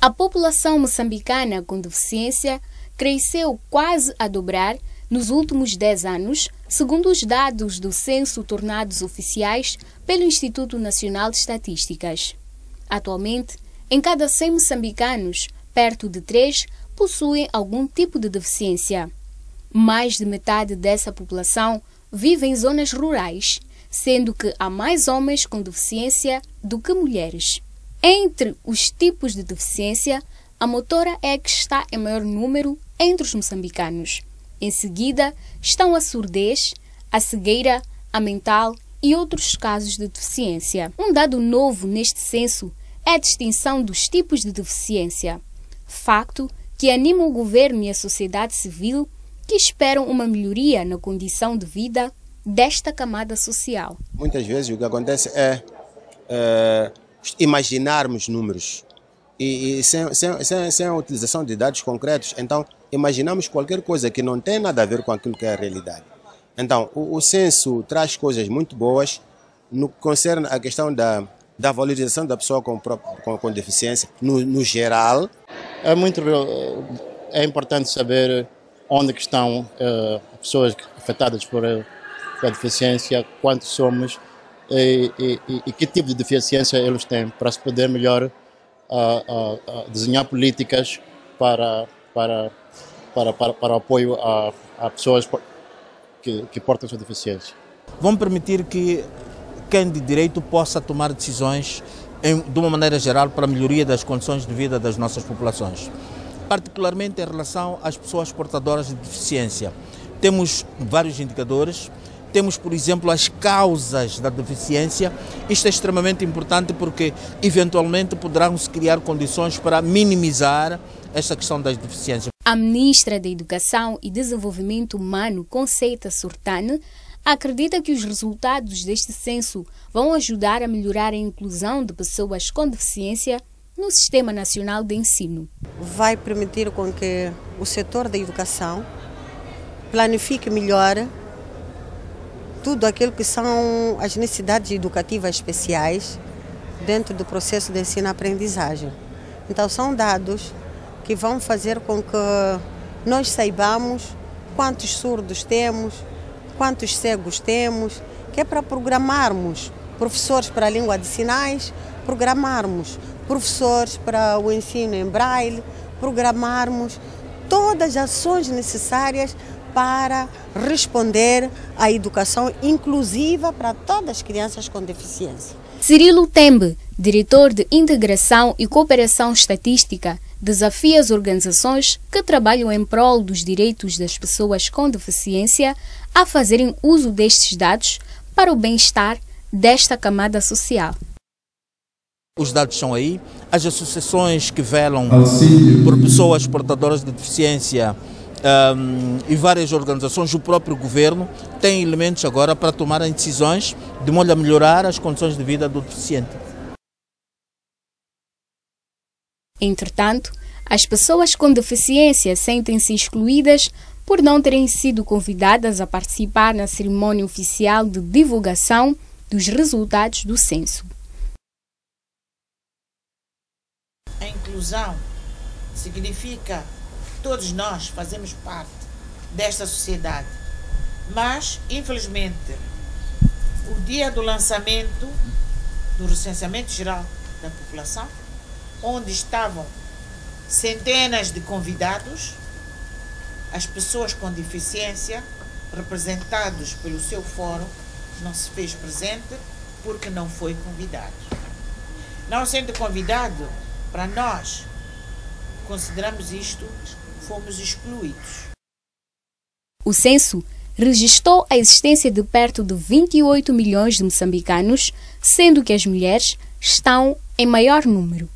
A população moçambicana com deficiência cresceu quase a dobrar nos últimos 10 anos, segundo os dados do censo tornados oficiais pelo Instituto Nacional de Estatísticas. Atualmente, em cada 100 moçambicanos, perto de 3 possuem algum tipo de deficiência. Mais de metade dessa população vive em zonas rurais, sendo que há mais homens com deficiência do que mulheres. Entre os tipos de deficiência, a motora é a que está em maior número entre os moçambicanos. Em seguida, estão a surdez, a cegueira, a mental e outros casos de deficiência. Um dado novo neste censo é a distinção dos tipos de deficiência, facto que anima o governo e a sociedade civil que esperam uma melhoria na condição de vida desta camada social. Muitas vezes o que acontece é imaginarmos números e sem a utilização de dados concretos, então imaginamos qualquer coisa que não tem nada a ver com aquilo que é a realidade. Então o censo traz coisas muito boas no que concerne a questão da valorização da pessoa com deficiência no geral. É importante saber onde que estão pessoas afetadas por a deficiência, quantos somos e que tipo de deficiência eles têm, para se poder melhor desenhar políticas para apoio a pessoas que portam sua deficiência. Vão permitir que quem de direito possa tomar decisões de uma maneira geral para a melhoria das condições de vida das nossas populações, particularmente em relação às pessoas portadoras de deficiência. Temos vários indicadores. Temos, por exemplo, as causas da deficiência. Isto é extremamente importante porque, eventualmente, poderão-se criar condições para minimizar esta questão das deficiências. A ministra da Educação e Desenvolvimento Humano, Conceita Surtane, acredita que os resultados deste censo vão ajudar a melhorar a inclusão de pessoas com deficiência no Sistema Nacional de Ensino. Vai permitir com que o setor da educação planifique melhor tudo aquilo que são as necessidades educativas especiais dentro do processo de ensino-aprendizagem. Então são dados que vão fazer com que nós saibamos quantos surdos temos, quantos cegos temos, que é para programarmos professores para a língua de sinais, programarmos professores para o ensino em braille, programarmos todas as ações necessárias para responder à educação inclusiva para todas as crianças com deficiência. Cirilo Tembe, diretor de Integração e Cooperação Estatística, desafia as organizações que trabalham em prol dos direitos das pessoas com deficiência a fazerem uso destes dados para o bem-estar desta camada social. Os dados são aí, as associações que velam por pessoas portadoras de deficiência e várias organizações, o próprio governo, têm elementos agora para tomarem decisões de modo a melhorar as condições de vida do deficiente. Entretanto, as pessoas com deficiência sentem-se excluídas por não terem sido convidadas a participar na cerimônia oficial de divulgação dos resultados do censo. A inclusão significa que todos nós fazemos parte desta sociedade, mas, infelizmente, o dia do lançamento do recenseamento geral da população, onde estavam centenas de convidados, as pessoas com deficiência, representados pelo seu fórum, não se fez presente porque não foi convidado. Não sendo convidado, para nós, consideramos isto, fomos excluídos. O censo registrou a existência de perto de 28 milhões de moçambicanos, sendo que as mulheres estão em maior número.